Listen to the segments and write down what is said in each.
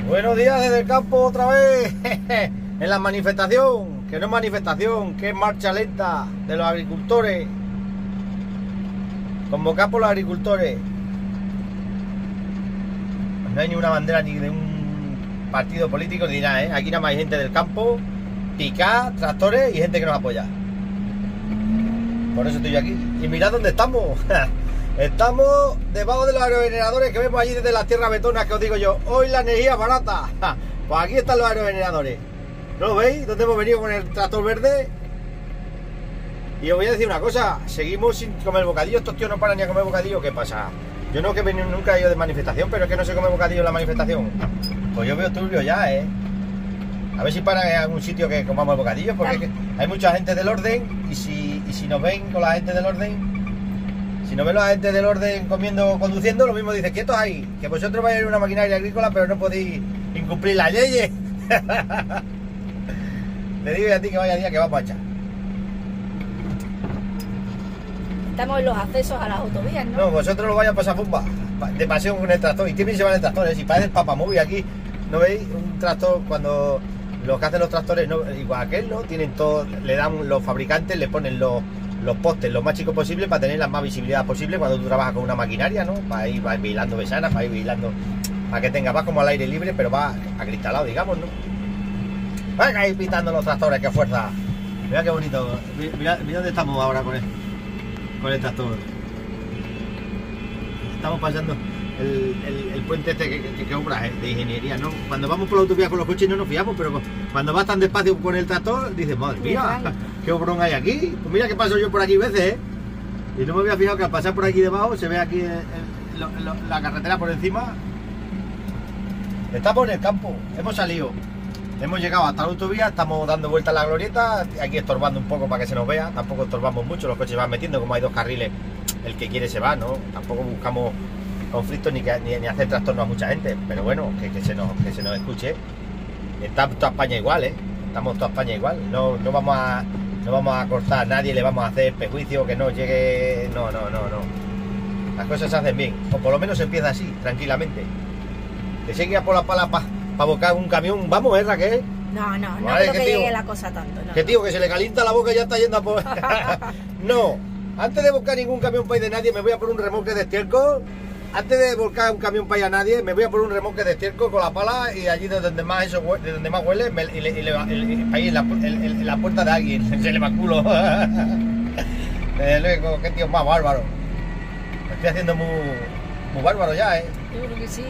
Buenos días desde el campo otra vez. En la manifestación, que no es manifestación, que es marcha lenta de los agricultores. Convocada por los agricultores. No hay ni una bandera ni de un partido político ni nada, ¿eh? Aquí nada más hay gente del campo, picar, tractores y gente que nos apoya. Por eso estoy yo aquí. Y mirad dónde estamos. Estamos debajo de los aerogeneradores que vemos allí desde las tierras betonas, que os digo yo. Hoy la energía es barata. Pues aquí están los aerogeneradores. ¿No lo veis? ¿Dónde hemos venido con el tractor verde? Y os voy a decir una cosa. Seguimos sin comer bocadillo. Estos tíos no paran ni a comer bocadillo. ¿Qué pasa? Yo no que he venido, nunca he ido de manifestación, pero es que no se come bocadillo en la manifestación. Pues yo veo turbio ya, ¿eh? A ver si paran en algún sitio que comamos bocadillo, porque es que hay mucha gente del orden. Y si nos ven con la gente del orden, si nos ven la gente del orden comiendo, conduciendo, lo mismo dice, quietos ahí, que vosotros vais a ir a una maquinaria agrícola, pero no podéis incumplir las leyes. Le digo a ti que vaya día que vamos a echar. Estamos en los accesos a las autovías, ¿no? No, vosotros lo vais a pasar bomba de paseo con el tractor. ¿Y qué bien se va en el tractor? Si parece el papamóvil aquí, ¿no veis? Un tractor, cuando los que hacen los tractores, no, igual que él, ¿no? Tienen todo, le dan los fabricantes, le ponen los postes lo más chicos posible para tener la más visibilidad posible cuando tú trabajas con una maquinaria, ¿no? Para ir vigilando besanas, para ir vigilando, para que tenga, vas como al aire libre, pero va acristalado, digamos, ¿no? Van a ir pitando los tractores, qué fuerza. Mira qué bonito. Mira dónde estamos ahora con el tractor. Estamos pasando el puente este que obra de ingeniería, ¿no? Cuando vamos por la autovía con los coches no nos fiamos, pero cuando vas tan despacio con el tractor, dices, madre mía, qué obrón hay aquí. Pues mira que paso yo por aquí veces, ¿eh? Y no me había fijado que al pasar por aquí debajo se ve aquí la carretera por encima. Estamos en el campo, hemos salido. Hemos llegado hasta la autovía, estamos dando vueltas a la glorieta, aquí estorbando un poco para que se nos vea, tampoco estorbamos mucho, los coches van metiendo, como hay dos carriles, el que quiere se va, ¿no? Tampoco buscamos conflictos ni hacer trastornos a mucha gente, pero bueno, que se nos escuche. Está toda España igual, ¿eh? Estamos toda España igual, no vamos a cortar a nadie, le vamos a hacer perjuicio, que no llegue, no. Las cosas se hacen bien, o por lo menos se empieza así, tranquilamente. Que se queda por la pala para bocar un camión, vamos, ¿eh, Raquel? No vale, creo que llegue la cosa tanto. No. Que tío, que se le calienta la boca y ya está yendo a por... No, antes de volcar ningún camión para ir de nadie, me voy a por un remolque de estiércol. Antes de volcar un camión para ir a nadie, me voy a por un remolque de estiércol con la pala y allí de donde más huele, para ir en la puerta de alguien, se le va el culo. Luego, qué tío más bárbaro. Me estoy haciendo muy bárbaro ya, ¿eh? Yo creo que sí.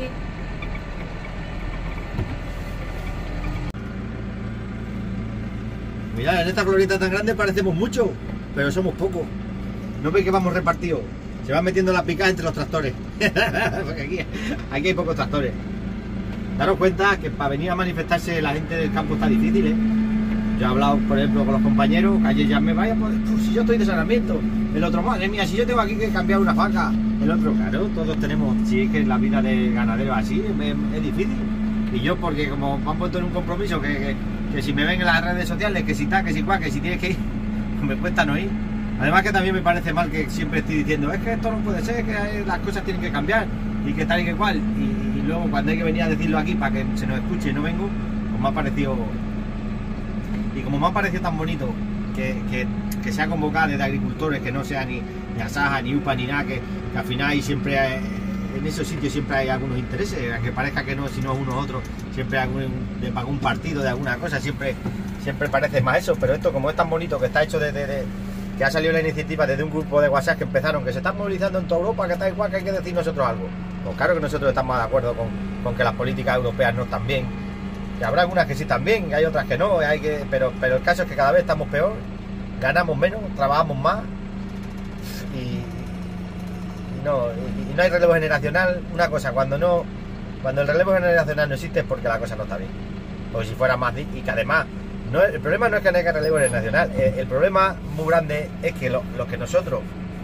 Mirad, en esta glorieta tan grande parecemos mucho, pero somos pocos. ¿No veis que vamos repartidos? Se van metiendo las picas entre los tractores. Porque aquí hay pocos tractores. Daros cuenta que para venir a manifestarse la gente del campo está difícil, ¿eh? Yo he hablado, por ejemplo, con los compañeros, que ayer ya me vaya, pues si yo estoy de saneamiento. El otro, madre mía, si yo tengo aquí que cambiar una vaca. El otro, claro, todos tenemos. Si es que la vida de ganadero así es difícil. Y yo, porque como me han puesto en un compromiso que si me ven en las redes sociales, que si tal, que si cual, que si tienes que ir, me cuesta no ir. Además que también me parece mal que siempre estoy diciendo, es que esto no puede ser, que las cosas tienen que cambiar, y que tal y que cual. Y luego cuando hay que venir a decirlo aquí para que se nos escuche y no vengo, pues me ha parecido... Y como me ha parecido tan bonito que sea convocada desde agricultores, que no sea ni Asaja, ni UPA, ni nada, que al final hay siempre... En esos sitios siempre hay algunos intereses, que parezca que no, si no unos otros, siempre hay de algún partido, de alguna cosa, siempre parece más eso, pero esto como es tan bonito, que está hecho que ha salido la iniciativa desde un grupo de WhatsApp que empezaron, que se están movilizando en toda Europa, que está igual, que hay que decir nosotros algo. Pues claro que nosotros estamos de acuerdo con que las políticas europeas no están bien, que habrá algunas que sí están bien, que hay otras que no, pero el caso es que cada vez estamos peor, ganamos menos, trabajamos más y no hay relevo generacional. Una cosa, cuando el relevo generacional no existe es porque la cosa no está bien. Porque si fuera más... Y que además, el problema no es que no haya relevo generacional, el problema muy grande es que los que nosotros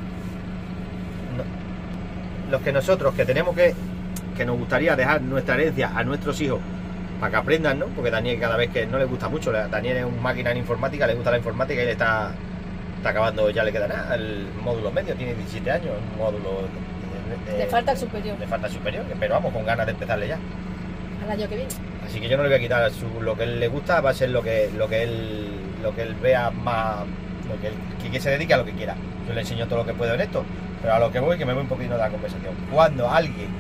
que tenemos que nos gustaría dejar nuestra herencia a nuestros hijos para que aprendan, ¿no? Porque Daniel cada vez que no le gusta mucho, Daniel es un máquina en informática, le gusta la informática y le está acabando, ya le queda nada, el módulo medio, tiene 17 años, un módulo le falta el superior. Le falta el superior, pero vamos, con ganas de empezarle ya. al año que viene. Así que yo no le voy a quitar lo que él le gusta, va a ser lo que él vea más, que se dedique a lo que quiera. Yo le enseño todo lo que puedo en esto, pero a lo que voy, que me voy un poquito de la conversación. Cuando alguien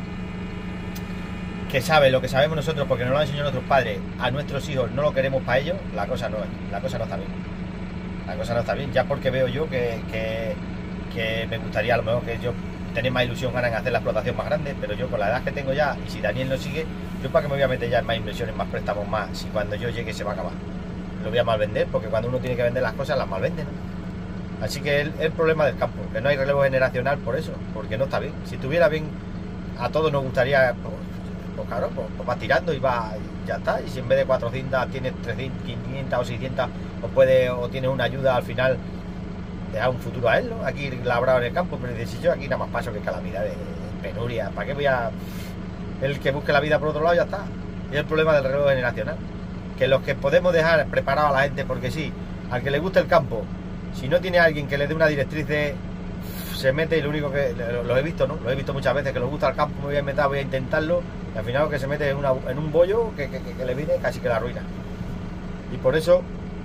que sabe lo que sabemos nosotros, porque nos lo han enseñado nuestros padres, a nuestros hijos no lo queremos para ellos, la cosa no está bien. La cosa no está bien, ya porque veo yo que me gustaría a lo mejor que yo tener más ilusión ganas en hacer la explotación más grande, pero yo con la edad que tengo ya, y si Daniel no sigue, yo para qué me voy a meter ya en más inversiones, más préstamos, más, si cuando yo llegue se va a acabar. Lo voy a mal vender, porque cuando uno tiene que vender las cosas, las mal vende, ¿no? Así que es el problema del campo, que no hay relevo generacional por eso, porque no está bien. Si estuviera bien, a todos nos gustaría, pues claro, pues vas tirando y ya está. Y si en vez de 400 tienes 300, 500 o 600, o tienes una ayuda al final, dejar un futuro a él, ¿no? Aquí labrado en el campo, pero si yo aquí nada más paso que calamidades, penuria, ¿para qué voy a...? El que busque la vida por otro lado ya está. Y es el problema del relevo generacional, que los que podemos dejar preparado a la gente, porque sí, al que le guste el campo, si no tiene alguien que le dé una directriz se mete, y lo único que lo he visto, ¿no? Lo he visto muchas veces, que le gusta el campo, me voy a meter, voy a intentarlo, y al final lo que se mete en un bollo que le viene casi que la ruina. Y por eso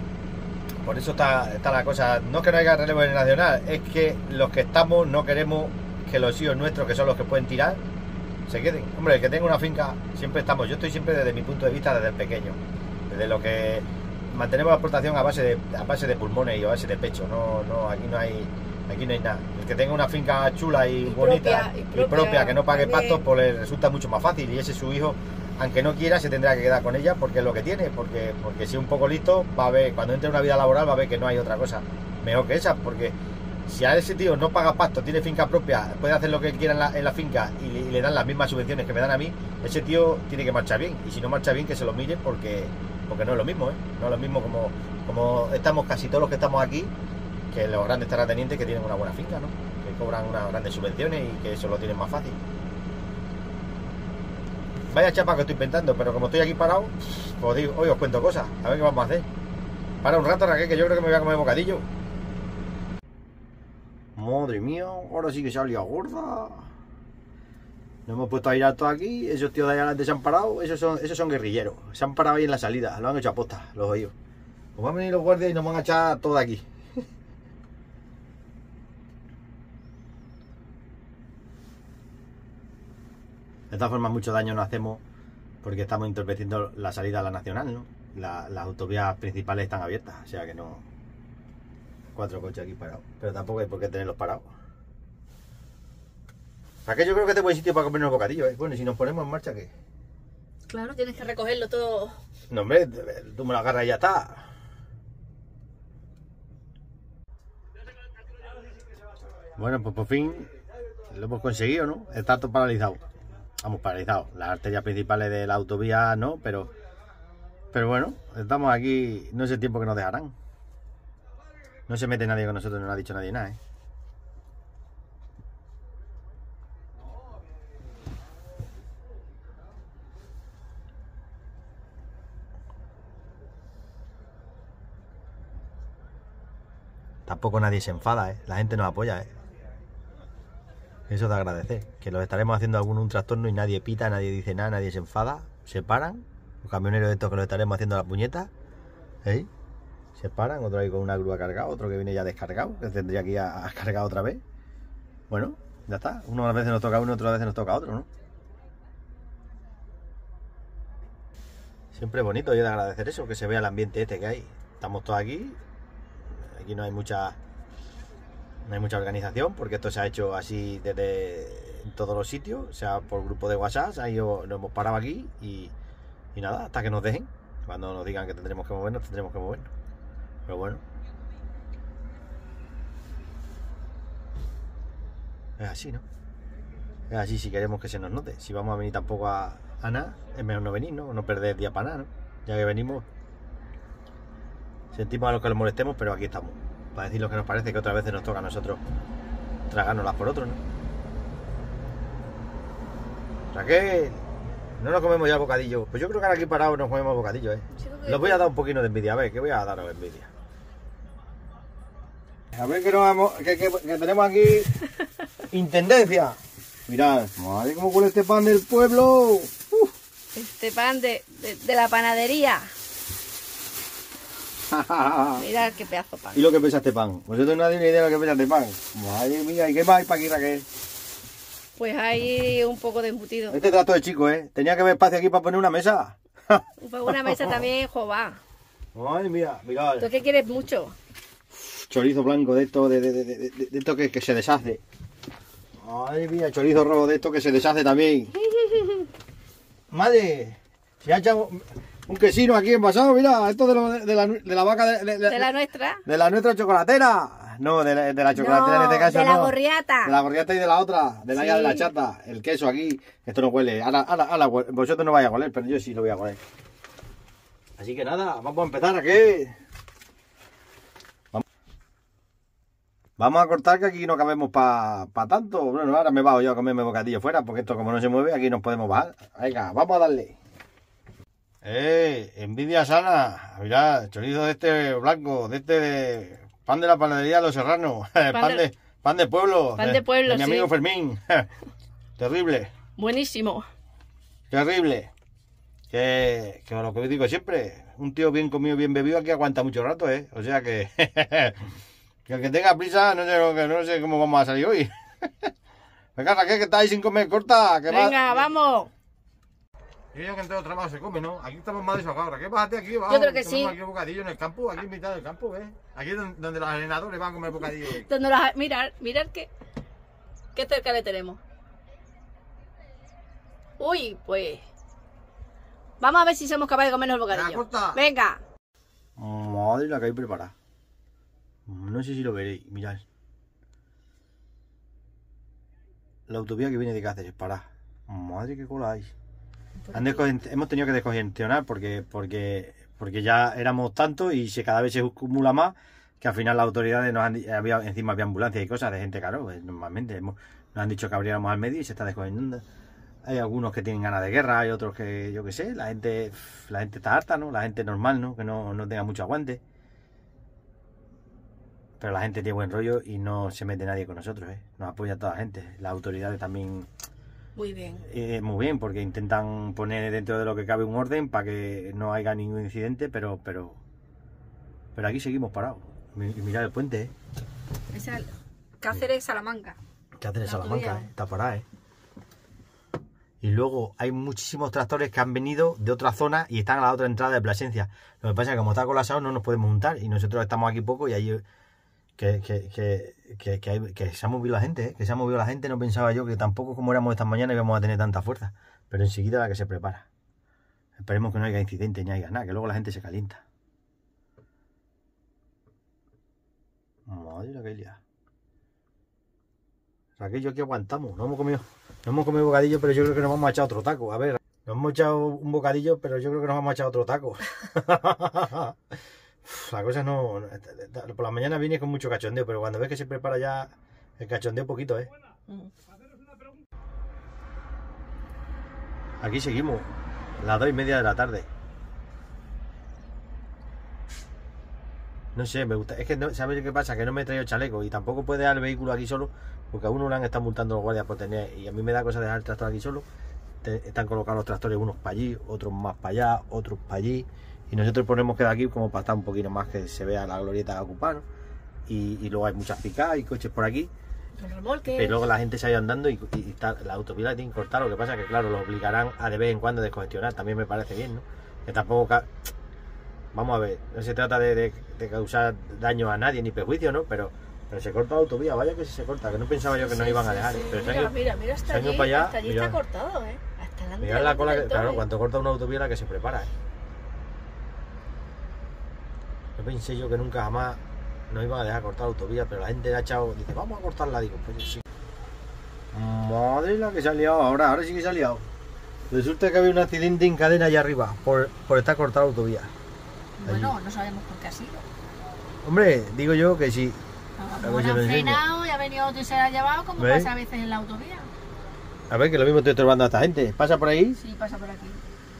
está la cosa. No es que no haya relevo generacional, es que los que estamos no queremos que los hijos nuestros, que son los que pueden tirar, se queden. Hombre, el que tenga una finca, siempre estamos, yo estoy siempre desde mi punto de vista, desde el pequeño, desde lo que mantenemos la explotación a base de pulmones y a base de pecho. Aquí no hay nada. El que tenga una finca chula y bonita y propia, que no pague pastos, pues le resulta mucho más fácil, y ese su hijo, aunque no quiera, se tendrá que quedar con ella porque es lo que tiene, porque si es un poco listo, va a ver, cuando entre en una vida laboral, va a ver que no hay otra cosa mejor que esa, porque si a ese tío no paga pasto, tiene finca propia, puede hacer lo que él quiera en la finca y le dan las mismas subvenciones que me dan a mí, ese tío tiene que marchar bien, y si no marcha bien, que se lo mire, porque no es lo mismo, no es lo mismo como estamos casi todos los que estamos aquí, que los grandes terratenientes que tienen una buena finca, ¿no? Que cobran unas grandes subvenciones y que eso lo tienen más fácil. Vaya chapa que estoy inventando, pero como estoy aquí parado, pues digo, hoy os cuento cosas, a ver qué vamos a hacer. Para un rato, Raquel, que yo creo que me voy a comer bocadillo. Madre mía, ahora sí que se ha liado gorda. Nos hemos puesto a ir alto aquí, esos tíos de allá adelante se han parado, esos son guerrilleros. Se han parado ahí en la salida, lo han hecho a posta, los oídos. Pues van a venir los guardias y nos van a echar todo de aquí. De todas formas, mucho daño no hacemos porque estamos interpretando la salida a la nacional, ¿no? Las autovías principales están abiertas, o sea que no... 4 coches aquí parados, pero tampoco hay por qué tenerlos parados. Aquí yo creo que este es buen sitio para comernos bocadillos, ¿eh? Bueno, y si nos ponemos en marcha, ¿qué? Claro, tienes que recogerlo todo. No, hombre, tú me lo agarras y ya está. Bueno, pues por fin lo hemos conseguido, ¿no? Está todo paralizado. Vamos, paralizados. Las arterias principales de la autovía no, pero bueno, estamos aquí, no sé el tiempo que nos dejarán. No se mete nadie con nosotros, no nos ha dicho nadie nada, ¿eh? Tampoco nadie se enfada, ¿eh? La gente nos apoya, ¿eh? Eso de agradecer, que lo estaremos haciendo un trastorno y nadie pita, nadie dice nada, nadie se enfada, se paran, los camioneros estos que lo estaremos haciendo a la puñeta, ¿eh? Se paran, otro ahí con una grúa cargado, otro que viene ya descargado, que tendría que ir a cargar otra vez. Bueno, ya está, unas veces nos toca uno, otras veces nos toca otro, ¿no? Siempre es bonito y de agradecer eso, que se vea el ambiente este que hay. Estamos todos aquí no hay mucha organización, porque esto se ha hecho así en todos los sitios, o sea, por grupo de WhatsApp, ahí nos hemos parado aquí y nada, hasta que nos dejen. Cuando nos digan que tendremos que movernos, tendremos que movernos. Pero bueno, es así, ¿no? Es así si queremos que se nos note. Si vamos a venir tampoco a nada, es mejor no venir, ¿no? No perder día para nada, ¿no? Ya que venimos, sentimos a los que les molestemos, pero aquí estamos. Para decir lo que nos parece, que otras veces nos toca a nosotros tragárnoslas por otros, ¿no? Raquel, no nos comemos ya bocadillo. Pues yo creo que ahora aquí parados nos comemos bocadillo, ¿eh? Sí, los voy a dar un poquito de envidia, a ver, que voy a daros envidia. A ver que tenemos aquí intendencia. Mirad, madre cómo huele este pan del pueblo. Este pan de la panadería. Mira qué pedazo de pan. ¿Y lo que pesa este pan? Vosotros no tenéis ni idea de lo que pesa este pan. Madre mía, ¿y qué más hay para aquí, Raquel? Pues hay un poco de embutido. Este trato es chico, ¿eh? Tenía que haber espacio aquí para poner una mesa. Pues una mesa también, jova. Madre mía, mirad. ¿Tú qué quieres mucho? Chorizo blanco de esto, de esto que se deshace. Madre mía, chorizo rojo de esto que se deshace también. Madre, se ha echado un quesino aquí envasado, mira, esto de la vaca ¿De la nuestra? De la nuestra chocolatera. No, de la chocolatera No, en este caso de no. la gorriata. De la gorriata y de la otra, de la Sí. de la chata. El queso aquí, esto no huele. Ahora, vosotros no vais a oler, pero yo sí lo voy a oler. Así que nada, vamos a empezar aquí. Vamos a cortar que aquí no cabemos para tanto. Bueno, ahora me bajo yo a comerme bocadillo fuera, porque esto como no se mueve, aquí nos podemos bajar. Venga, vamos a darle. Envidia sana. Mirad, chorizo de este blanco, de pan de la panadería de los Serranos. Pan de pueblo. Pan de pueblo, de mi amigo sí. Fermín. Terrible. Buenísimo. Terrible. Que lo que digo siempre, un tío bien comido, bien bebido, aquí aguanta mucho rato, ¿eh? O sea que... que el que tenga prisa, no sé cómo vamos a salir hoy. Venga, Raquel, que estáis sin comer, corta. Que Venga, vamos. Yo que en todo trabajo se come, ¿no? Aquí estamos más desahogados. Raquel, bájate aquí, vamos. Yo creo que sí. Aquí un bocadillo en el campo, aquí en mitad del campo, ¿ves? Aquí es donde los arenadores van a comer bocadillo. Mirad qué cerca le tenemos. Uy, pues... Vamos a ver si somos capaces de comernos el bocadillo. Ya, corta. Venga. Madre la que hay preparada. No sé si lo veréis, mirad. La autovía que viene de Cáceres, pará. Madre que cola hay. Hemos tenido que descongestionar porque ya éramos tantos y cada vez se acumula más, que al final las autoridades encima había ambulancias y cosas de gente, claro, pues, normalmente nos han dicho que abriéramos al medio y se está descongestionando. Hay algunos que tienen ganas de guerra, hay otros que, yo qué sé, la gente está harta, ¿no? La gente normal, ¿no? Que no tenga mucho aguante. Pero la gente tiene buen rollo y no se mete nadie con nosotros, ¿eh? Nos apoya toda la gente. Las autoridades también... Muy bien. Muy bien, porque intentan poner dentro de lo que cabe un orden para que no haya ningún incidente, pero aquí seguimos parados. Y mirad el puente, ¿eh? Es Cáceres, Salamanca. Cáceres, La Salamanca, autovía. está parada, ¿eh? Y luego hay muchísimos tractores que han venido de otra zona y están a la otra entrada de Plasencia. Lo que pasa es que como está colapsado no nos podemos juntar y nosotros estamos aquí poco y ahí... Que se ha movido la gente, ¿eh? Que se ha movido la gente. No pensaba yo que tampoco como éramos esta mañana íbamos a tener tanta fuerza. Pero enseguida la que se prepara. Esperemos que no haya incidente ni haya nada, que luego la gente se calienta. Madre la que lía. Raquel, yo aquí aguantamos. No hemos comido bocadillo, pero yo creo que nos vamos a echar otro taco. A ver, nos hemos echado un bocadillo, pero yo creo que nos vamos a echar otro taco. La cosa no... Por la mañana viene con mucho cachondeo, pero cuando ves que se prepara ya el cachondeo poquito, ¿eh? Aquí seguimos, las 2:30 de la tarde. No sé, me gusta... Es que, no, ¿sabes qué pasa? Que no me he traído chaleco y tampoco puede dejar el vehículo aquí solo, porque a uno le han estado multando los guardias por tener... Y a mí me da cosa dejar el tractor aquí solo. Están colocados los tractores unos para allí, otros más para allá, otros para allí... Y nosotros ponemos que de aquí como para estar un poquito más que se vea la glorieta ocupada, ¿no? Y luego hay muchas picadas y coches por aquí. Pero luego la gente se ha ido andando y la autovía la tienen que cortar. Lo que pasa es que claro, lo obligarán a de vez en cuando descongestionar. También me parece bien, ¿no? Que tampoco... Vamos a ver, no se trata de causar daño a nadie ni perjuicio, ¿no? Pero se corta la autovía, vaya que si se corta, que no pensaba yo que nos iban a dejar. Pero Mira, hasta allí, para allá, hasta allí está cortado, ¿eh? Hasta delante. Mirad la cola, claro, cuando corta una autovía la que se prepara, ¿eh? No pensé yo que nunca jamás nos iban a dejar cortar la autovía, pero la gente le ha echado, dice, vamos a cortarla, digo, pues sí. Madre la que se ha liado, ahora sí que se ha liado. Resulta que había un accidente en cadena allá arriba, por estar cortada la autovía. Bueno, no sabemos por qué ha sido. Hombre, digo yo que sí. A lo mejor han frenado y ha venido otro y se la ha llevado, como ¿ves? pasa a veces en la autovía. A ver, que lo mismo estoy estorbando a esta gente. ¿Pasa por ahí? Sí, pasa por aquí.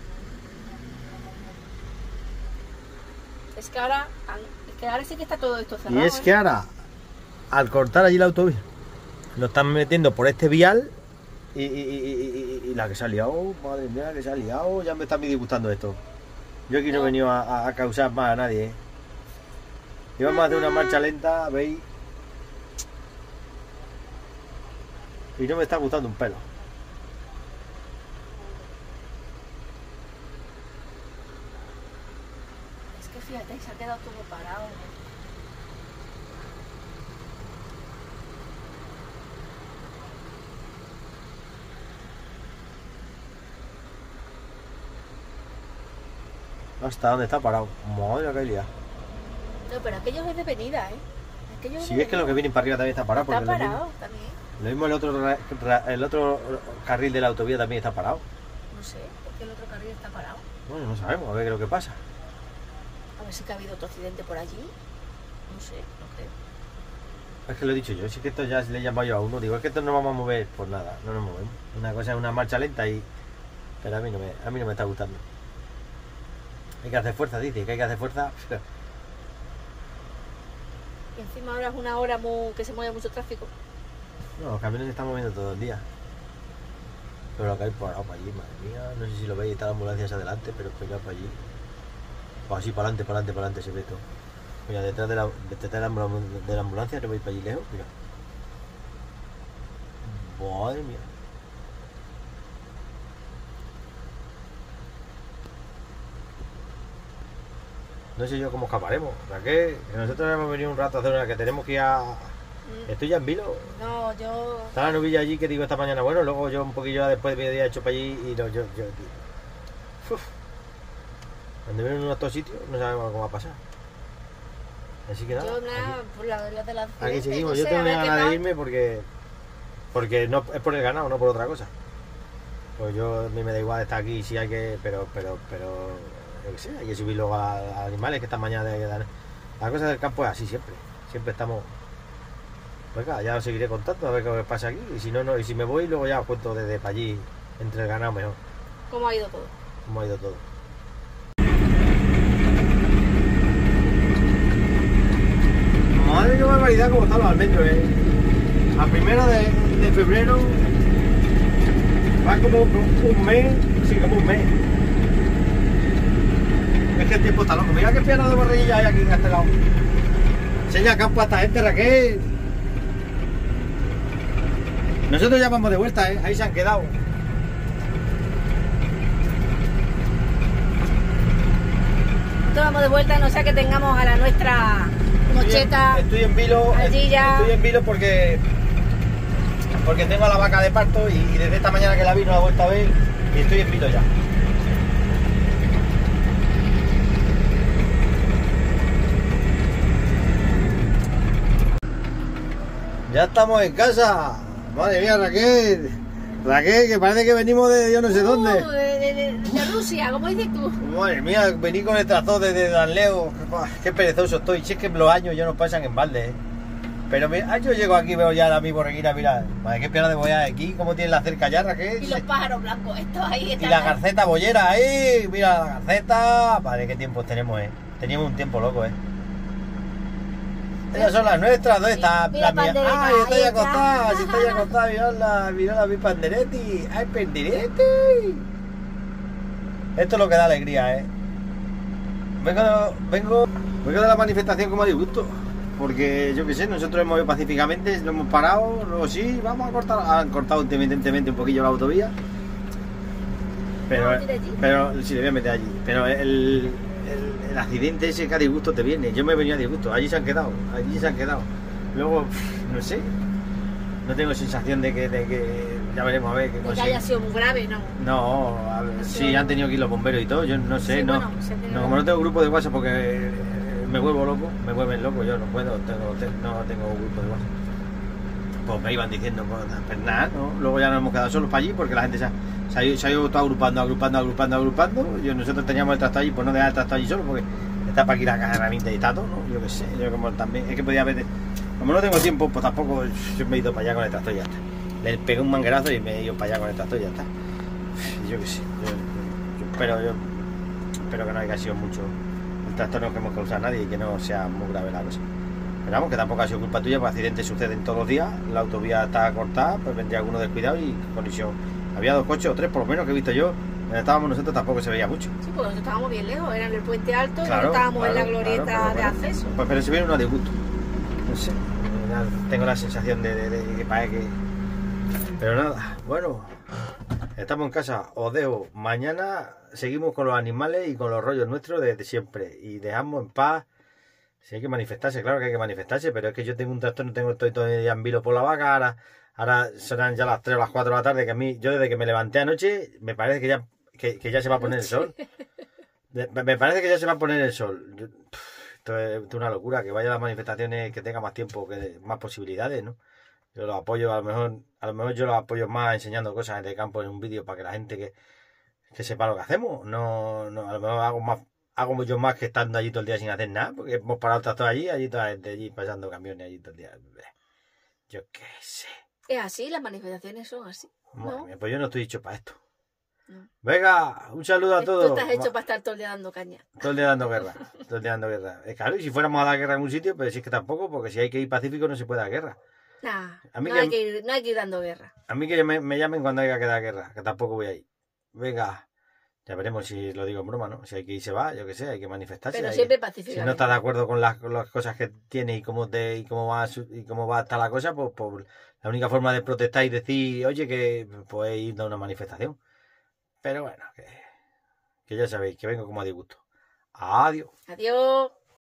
Es que ahora sí que está todo esto cerrado. Y es que ahora, al cortar allí la autovía, lo están metiendo por este vial Y la que se ha liado, madre mía, que se ha liado, ya me está a mí disgustando esto. Yo aquí no he venido a causar más a nadie, ¿eh? Íbamos a hacer una marcha lenta, ¿veis? Y no me está gustando un pelo. Es que fíjate, se ha quedado todo parado. ¿Hasta dónde está parado? Madre que liado. No, pero aquello es de venida, ¿eh? Aquello Si es que los que vienen para arriba también está parado. Está Porque parado también. lo mismo el otro carril de la autovía también está parado. No sé, porque el otro carril está parado. Bueno, no sabemos, a ver qué es lo que pasa. A ver si que ha habido otro accidente por allí. No sé, no creo. Es que lo he dicho yo, si es que esto ya le he llamado yo a uno, digo, es que esto no vamos a mover, pues nada, no nos movemos. Una cosa es una marcha lenta y... Pero a mí no me está gustando. Hay que hacer fuerza, dice, que hay que hacer fuerza. Y encima ahora es una hora que se mueve mucho tráfico. No, los camiones se están moviendo todo el día. Pero lo que hay parado para allí, madre mía, no sé si lo veis, está la ambulancia hacia adelante, pero pegado para allí. O así, para adelante se ve todo. Mira, detrás de la ambulancia, ¿no veis para allí lejos? Mira. Madre mía. No sé yo cómo escaparemos. Que nosotros hemos venido un rato a hacer una que tenemos que ir a... Estoy ya en vilo. No, yo... Está la novilla allí que digo esta mañana, bueno, luego yo un poquillo después de mediodía he hecho para allí y no, yo tío. Uf. Cuando vienen en otro sitio no sabemos cómo va a pasar. Así que nada. Yo nada, por la de la Aquí seguimos, no yo sé, tengo a ver qué ganas de tal. irme porque no es por el ganado, no por otra cosa. Pues yo a mí me da igual estar aquí si hay que, pero yo qué sé, hay que subir luego a animales que esta mañana hay que dar. La cosa del campo es así siempre estamos. Venga, ya os seguiré contando a ver qué pasa aquí. Y si no, y si me voy, luego ya os cuento desde para allí, entre el ganado mejor, ¿Cómo ha ido todo? cómo ha ido todo. Madre qué barbaridad como están los almendros, A primero de febrero va como un mes, sí, como un mes. Es que el tiempo está loco. Mira qué piano de borreguilla hay aquí en este lado. Enseña campo a esta gente, Raquel. Nosotros ya vamos de vuelta, ahí se han quedado. Nosotros vamos de vuelta, no sea que tengamos a la nuestra mocheta. Estoy en vilo. Allí ya. Estoy en vilo porque tengo a la vaca de parto y desde esta mañana que la vi no la he vuelto a ver y estoy en vilo ya. Ya estamos en casa. Madre mía, Raquel. Raquel, que parece que venimos de yo no sé dónde. De Rusia, como dices tú. Madre mía, vení con el tractor desde Danleo. Qué perezoso estoy. Si es que los años ya no pasan en balde, Pero mira, yo llego aquí, veo ya a mi borreguina, mira. Madre, qué pena de boya aquí. ¿Cómo tiene la cerca ya, Raquel? Y los pájaros blancos, estos ahí Y están. la garceta bollera ahí. Mira la garceta. Madre, qué tiempos tenemos, Teníamos un tiempo loco, Estas son las nuestras, ¿dónde está Mira, la mía? pandereta, ¡Ay, estoy ahí acostada! está. ¡Si estoy acostada! ¡Mirad mi panderetti! ¡Ay, panderetti! Esto es lo que da alegría, Vengo de la manifestación como a disgusto. Porque, yo qué sé, nosotros hemos ido pacíficamente, lo hemos parado, luego sí, vamos a cortar. Han cortado intermitentemente un poquillo la autovía. Pero, No, tira allí. pero sí, le voy a meter allí. Pero el accidente ese que a disgusto te viene. Yo me he venido a disgusto. Allí se han quedado. Luego, no sé. No tengo sensación de que ya veremos a ver qué De que cosa. haya sido muy grave, ¿no? No, sí, han tenido que ir los bomberos y todo. Yo no sé, Sí, no. bueno, se tiene- No, como no tengo grupo de WhatsApp porque me vuelvo loco, me vuelven loco. Yo no puedo, no tengo grupo de WhatsApp. Pues me iban diciendo, pues nada, ¿no? Luego ya nos hemos quedado solos para allí porque la gente se ha ido todo agrupando. Nosotros teníamos el tractor allí, pues no dejar el tractor allí solo porque está para aquí la caja de herramientas y está todo, ¿no? Yo qué sé, yo como también, es que podía haber, como no tengo tiempo, pues tampoco yo me he ido para allá con el tractor y ya está. Le pegué un manguerazo y me he ido para allá con el tractor y ya está. Yo qué sé, yo espero que no haya sido mucho el trastorno que hemos causado a nadie y que no sea muy grave la cosa. Pero vamos, que tampoco ha sido culpa tuya, pues accidentes suceden todos los días, la autovía está cortada, pues vendría alguno descuidado y colisión. Había 2 coches o 3 por lo menos que he visto yo, donde estábamos nosotros tampoco se veía mucho. Sí, porque nosotros estábamos bien lejos, era en el puente alto, Claro, y estábamos en la claro, glorieta claro, de pero acceso. Pues pero se viene uno a disgusto. No sé, tengo la sensación de que parece que... Pero nada, bueno, estamos en casa, os dejo. Mañana seguimos con los animales y con los rollos nuestros desde siempre. Y dejamos en paz. Si hay que manifestarse, claro que hay que manifestarse, pero es que yo tengo un trastorno, estoy todo el día en vilo por la vaca, ahora serán ya las 3 o las 4 de la tarde, que a mí, yo desde que me levanté anoche, me parece que ya se va a poner el sol. Me parece que ya se va a poner el sol. Esto es una locura, que vaya a las manifestaciones, que tenga más tiempo, que más posibilidades, ¿no? Yo los apoyo, a lo mejor yo los apoyo más enseñando cosas de campo en un vídeo para que la gente que sepa lo que hacemos. No, a lo mejor hago yo más que estando allí todo el día sin hacer nada, porque hemos parado el tractor allí toda la gente allí pasando camiones allí todo el día. Yo qué sé. Es así, las manifestaciones son así. Madre mía, pues yo no estoy hecho para esto. No. Venga, un saludo a todos. Tú estás hecho para estar todo el día dando caña. Todo el día dando guerra. Todo el día dando guerra. Claro, y si fuéramos a dar guerra en un sitio, pero si es que tampoco, porque si hay que ir pacífico no se puede dar guerra. Nah, A mí no hay que ir dando guerra. A mí que me llamen cuando haya que dar guerra, que tampoco voy a ir. Venga, ya veremos si lo digo en broma, ¿no? Si hay que ir se va, yo qué sé, hay que manifestarse. Pero siempre pacíficamente. Si no estás de acuerdo con las cosas que tienes y cómo va a estar la cosa, pues la única forma de protestar y decir, oye, que podéis ir a una manifestación. Pero bueno, que ya sabéis, que vengo como a disgusto. Adiós. Adiós.